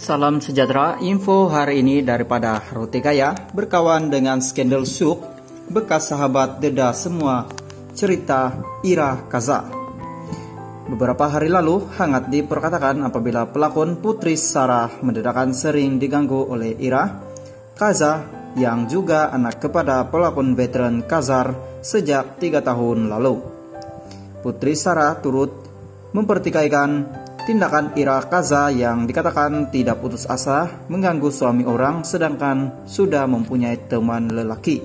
salam sejahtera. Info hari ini daripada Roti Kaya. Berkawan dengan skandal syuk, bekas sahabat deda semua cerita Ira Kaza. Beberapa hari lalu hangat diperkatakan apabila pelakon Putri Sarah mendadak sering diganggu oleh Ira Kaza yang juga anak kepada pelakon veteran Kazar sejak 3 tahun lalu. Putri Sarah turut mempertikaikan tindakan Ira Kaza yang dikatakan tidak putus asa mengganggu suami orang sedangkan sudah mempunyai teman lelaki.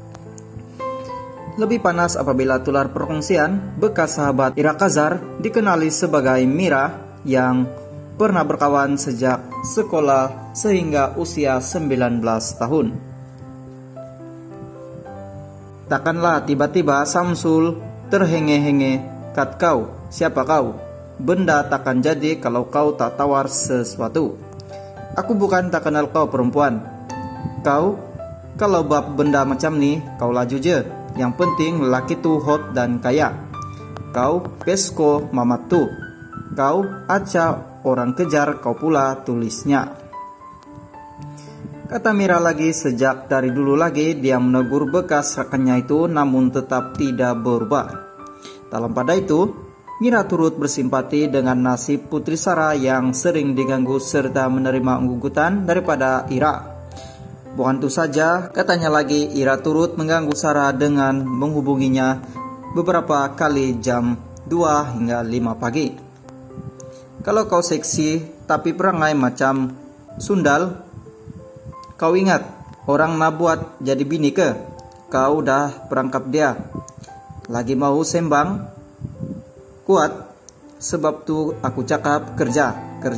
Lebih panas apabila tular perkongsian bekas sahabat Ira Kazar dikenali sebagai Mira yang pernah berkawan sejak sekolah sehingga usia 19 tahun. Takkanlah tiba-tiba Samsul terhenge-henge, "Kat kau, siapa kau? Benda takkan jadi kalau kau tak tawar sesuatu. Aku bukan tak kenal kau perempuan. Kau, kalau bab benda macam ni, kau laju je. Yang penting lelaki tu hot dan kaya. Kau pesko mamat tu. Kau aca orang kejar kau pula," tulisnya. Kata Mira lagi, sejak dari dulu lagi dia menegur bekas rekannya itu namun tetap tidak berubah. Dalam pada itu, Mira turut bersimpati dengan nasib Putri Sarah yang sering diganggu serta menerima gugutan daripada Ira. Bukan itu saja, katanya lagi Ira turut mengganggu Sarah dengan menghubunginya beberapa kali jam 2 hingga 5 pagi. "Kalau kau seksi tapi perangai macam sundal, kau ingat orang nak buat jadi bini ke? Kau dah perangkap dia. Lagi mau sembang? Kuat, sebab tu aku cakap kerja.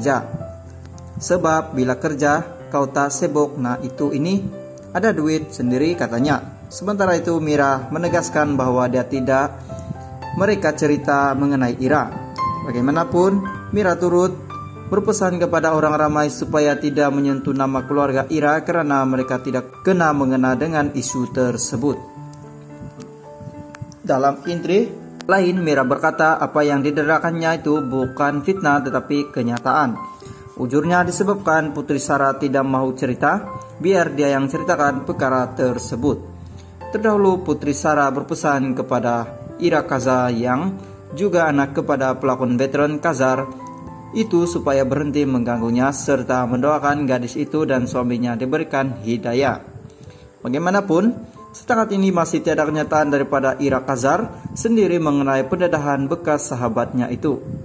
Sebab bila kerja kau tak sibuk nah itu ini, ada duit sendiri," katanya. Sementara itu Mira menegaskan bahwa dia tidak mereka cerita mengenai Ira. Bagaimanapun Mira turut berpesan kepada orang ramai supaya tidak menyentuh nama keluarga Ira karena mereka tidak kena mengena dengan isu tersebut. Dalam intri lain, Mira berkata apa yang diderakannya itu bukan fitnah tetapi kenyataan. Ujurnya disebabkan Putri Sarah tidak mau cerita, biar dia yang ceritakan perkara tersebut. Terdahulu Putri Sarah berpesan kepada Ira Kaza yang juga anak kepada pelakon veteran Kazar itu supaya berhenti mengganggunya serta mendoakan gadis itu dan suaminya diberikan hidayah. Bagaimanapun, setakat ini masih tiada kenyataan daripada Ira Kazar sendiri mengenai pendedahan bekas sahabatnya itu.